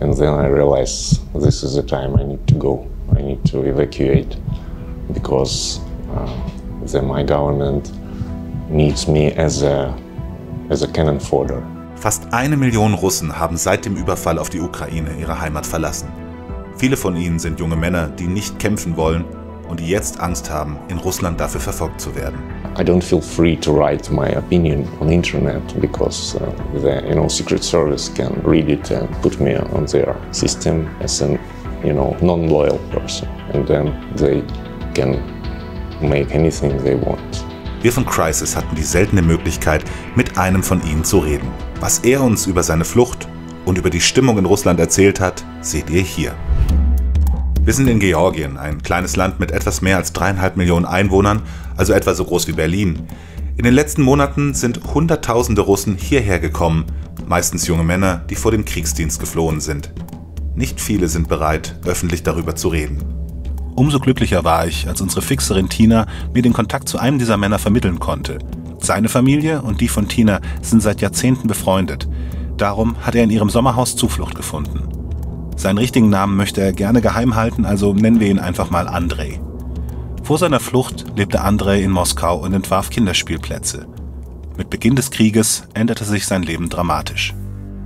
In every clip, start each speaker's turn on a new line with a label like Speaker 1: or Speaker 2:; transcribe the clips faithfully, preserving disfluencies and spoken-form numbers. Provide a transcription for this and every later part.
Speaker 1: And then I realized this is the time I need to go. I need to evacuate because uh, the, my government needs me as a, as a cannon fodder.
Speaker 2: Fast eine Million Russen haben seit dem Überfall auf die Ukraine ihre Heimat verlassen. Viele von ihnen sind junge Männer, die nicht kämpfen wollen und die jetzt Angst haben, in Russland dafür verfolgt zu werden.
Speaker 1: I don't feel free to write my opinion on the internet because uh, the you know, Secret Service can read it and put me on their system as a you know, non-loyal person. And then they can make anything they want.
Speaker 2: Wir von Crisis hatten die seltene Möglichkeit, mit einem von ihnen zu reden. Was er uns über seine Flucht und über die Stimmung in Russland erzählt hat, seht ihr hier. Wir sind in Georgien, ein kleines Land mit etwas mehr als dreieinhalb Millionen Einwohnern, also etwa so groß wie Berlin. In den letzten Monaten sind Hunderttausende Russen hierher gekommen, meistens junge Männer, die vor dem Kriegsdienst geflohen sind. Nicht viele sind bereit, öffentlich darüber zu reden. Umso glücklicher war ich, als unsere Fixerin Tina mir den Kontakt zu einem dieser Männer vermitteln konnte. Seine Familie und die von Tina sind seit Jahrzehnten befreundet. Darum hat er in ihrem Sommerhaus Zuflucht gefunden. Seinen richtigen Namen möchte er gerne geheim halten, also nennen wir ihn einfach mal Andrei. Vor seiner Flucht lebte Andrei in Moskau und entwarf Kinderspielplätze. Mit Beginn des Krieges änderte sich sein Leben dramatisch.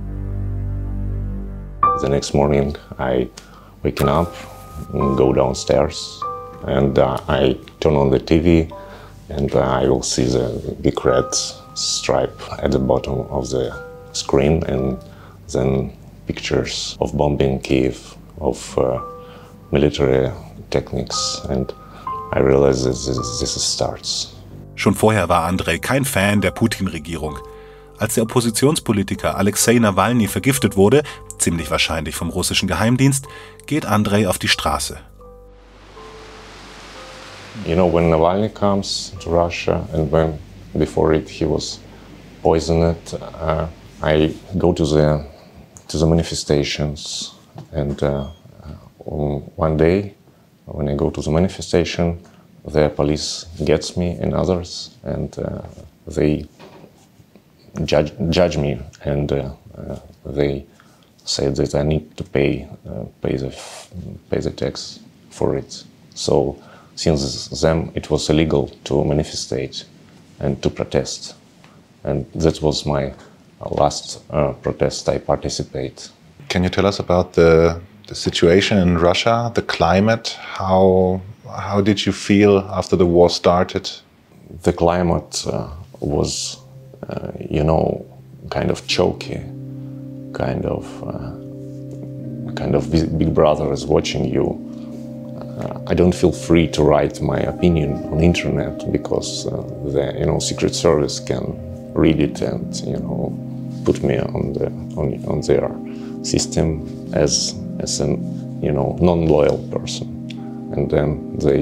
Speaker 1: The next morning I waken up, go downstairs and uh, I turn on the T V and uh, I will see the big red stripe at the bottom of the screen and then pictures of bombing Kiev, of uh, military techniques, and I realized that this, this starts.
Speaker 2: Schon vorher war Andrei kein Fan der Putin-Regierung. Als der Oppositionspolitiker Alexei Nawalny vergiftet wurde, ziemlich wahrscheinlich vom russischen Geheimdienst, geht Andrei auf die Straße.
Speaker 1: You know, when Navalny comes to Russia and when before it he was poisoned, uh, I go to the to the manifestations, and uh, one day when I go to the manifestation, the police gets me and others, and uh, they judge, judge me, and uh, uh, they said that I need to pay uh, pay the pay the tax for it. So since then it was illegal to manifestate and to protest, and that was my last uh, protest I participate.
Speaker 3: Can you tell us about the, the situation in Russia, the climate? How, how did you feel after the war started?
Speaker 1: The climate uh, was, uh, you know, kind of choky, kind of, uh, kind of big brother is watching you. Uh, I don't feel free to write my opinion on the internet because uh, the, you know, Secret Service can read it and, you know, put me on the on, on their system as as a you know non-loyal person, and then they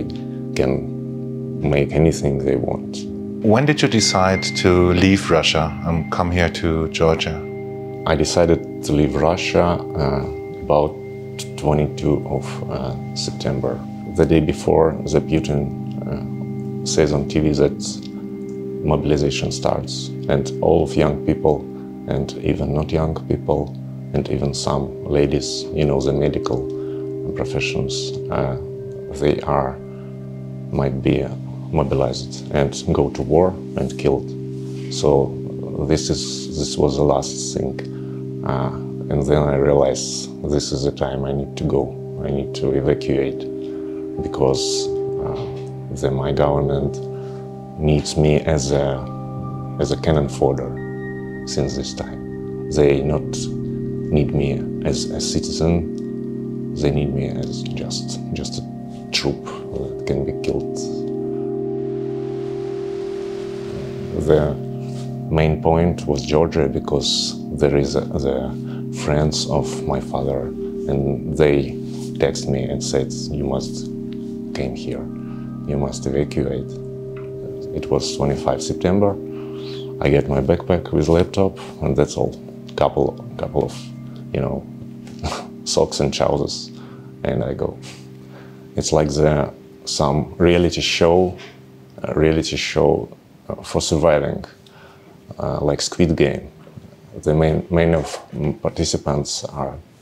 Speaker 1: can make anything they want.
Speaker 3: When did you decide to leave Russia and come here to Georgia?
Speaker 1: I decided to leave Russia uh, about twenty-second of uh, September, the day before the Putin uh, says on T V that mobilization starts, and all of young people, and even not young people, and even some ladies, you know, the medical professions, uh, they are, might be mobilized and go to war and killed. So this is this was the last thing, uh, and then I realized this is the time I need to go. I need to evacuate because uh, the, my government needs me as a as a cannon fodder. Since this time, they not need me as a citizen. They need me as just just a troop that can be killed. The main point was Georgia because there is a, the friends of my father, and they text me and said, "You must came here. You must evacuate." It was twenty-fifth of September. I get my backpack with laptop, and that's all. Couple, couple of, you know, socks and trousers, and I go. It's like the some reality show, uh, reality show uh, for surviving, uh, like Squid Game. The main main of participants are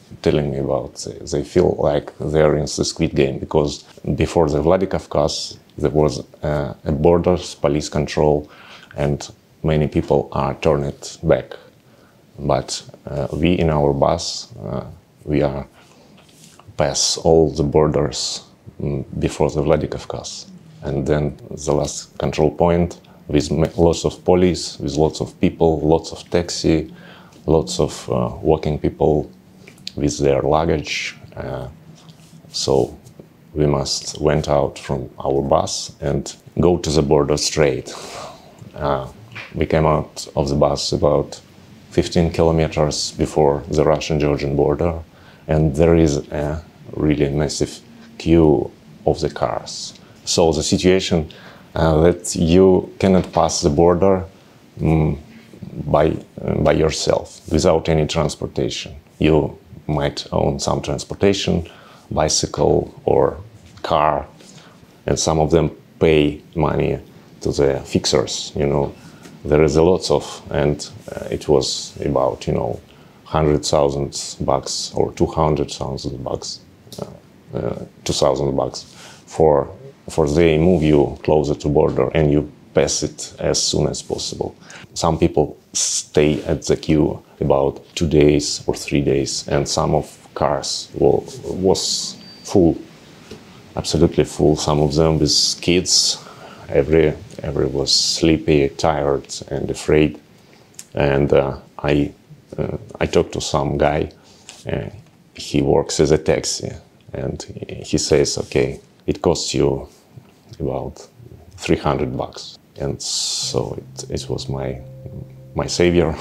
Speaker 1: telling me about. They feel like they're in the Squid Game, because before the Vladikavkaz there was uh, a borders, police control, and many people are turned back. But uh, we in our bus, uh, we are pass all the borders um, before the Vladikavkaz. And then the last control point with lots of police, with lots of people, lots of taxi, lots of uh, walking people with their luggage. Uh, so we must went out from our bus and go to the border straight. Uh, we came out of the bus about fifteen kilometers before the Russian-Georgian border, and there is a really massive queue of the cars. So the situation uh, that you cannot pass the border um, by, uh, by yourself, without any transportation. You might own some transportation, bicycle or car, and some of them pay money to the fixers, you know. There is a lot of, and uh, it was about, you know, one hundred thousand bucks or two hundred thousand bucks, uh, uh, two thousand bucks for, for they move you closer to border and you pass it as soon as possible. Some people stay at the queue about two days or three days, and some of cars will, was full, absolutely full. Some of them with kids. Every, every was sleepy, tired, and afraid. And uh, I, uh, I talked to some guy. Uh, he works as a taxi, and he says, "Okay, it costs you about three hundred bucks." And so it, it was my, my savior.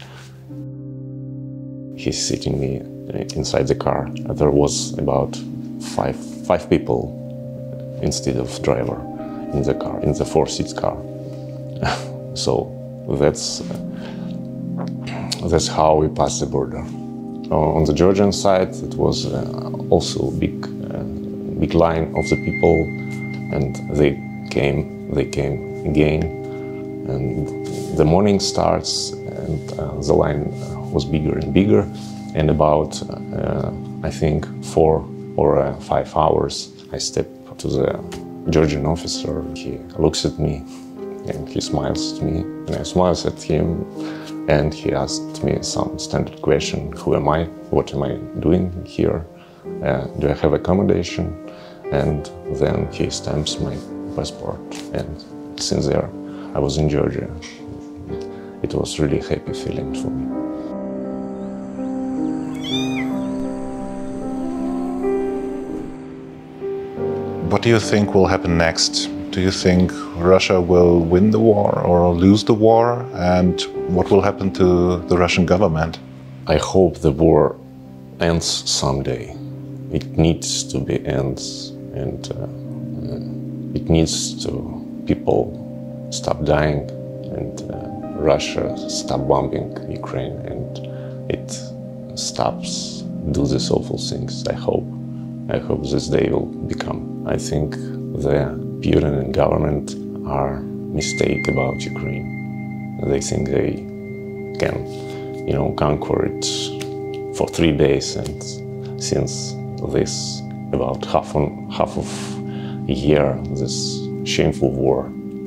Speaker 1: He's sitting me inside the car. There was about five, five people instead of driver in the car, in the four-seat car. So that's, that's how we passed the border. Uh, on the Georgian side, it was uh, also a big, uh, big line of the people, and they came, they came again. And the morning starts, and uh, the line was bigger and bigger. And about, uh, I think, four or uh, five hours, I stepped to the Georgian officer. He looks at me and he smiles at me, and I smile at him, and he asked me some standard question: who am I? What am I doing here? Uh, do I have accommodation? And then he stamps my passport, and since there I was in Georgia. It was really happy feeling for me.
Speaker 3: What do you think will happen next? Do you think Russia will win the war or lose the war? And what will happen to the Russian government?
Speaker 1: I hope the war ends someday. It needs to be ends, and uh, it needs to people stop dying, and uh, Russia stop bombing Ukraine, and it stops do these awful things. I hope. I hope this day will become. I think the Putin and government are mistake about Ukraine. They think they can, you know, conquer it for three days, and since this about half on half of a year, this shameful war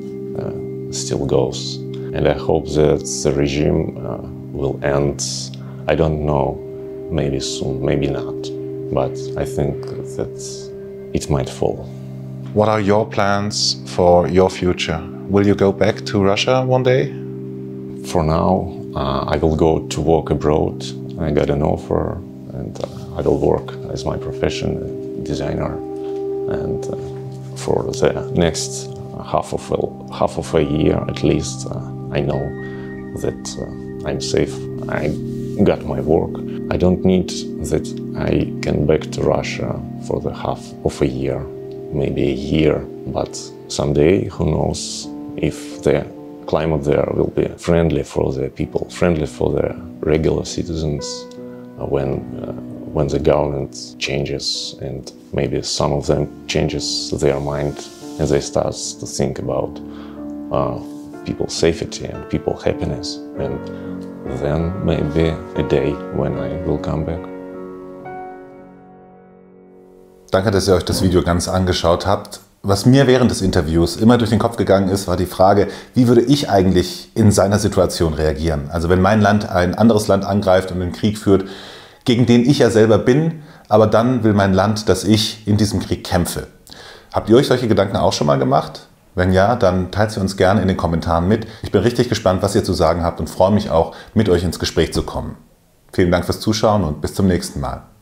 Speaker 1: uh, still goes. And I hope that the regime uh, will end. I don't know, maybe soon, maybe not. But I think that it might fall.
Speaker 3: What are your plans for your future? Will you go back to Russia one day?
Speaker 1: For now, uh, I will go to work abroad. I got an offer, and uh, I will work as my profession, a designer. And uh, for the next half of a, half of a year at least, uh, I know that uh, I'm safe. I got my work. I don't need that I can back to Russia for the half of a year, maybe a year, but someday, who knows, if the climate there will be friendly for the people, friendly for the regular citizens, uh, when, uh, when the government changes, and maybe some of them changes their mind and they start to think about uh, people's safety and people's happiness. And then maybe a day when I will come back.
Speaker 2: Danke, dass ihr euch das Video ganz angeschaut habt. Was mir während des Interviews immer durch den Kopf gegangen ist, war die Frage, wie würde ich eigentlich in seiner Situation reagieren? Also wenn mein Land ein anderes Land angreift und einen Krieg führt, gegen den ich ja selber bin, aber dann will mein Land, dass ich in diesem Krieg kämpfe. Habt ihr euch solche Gedanken auch schon mal gemacht? Wenn ja, dann teilt sie uns gerne in den Kommentaren mit. Ich bin richtig gespannt, was ihr zu sagen habt und freue mich auch, mit euch ins Gespräch zu kommen. Vielen Dank fürs Zuschauen und bis zum nächsten Mal.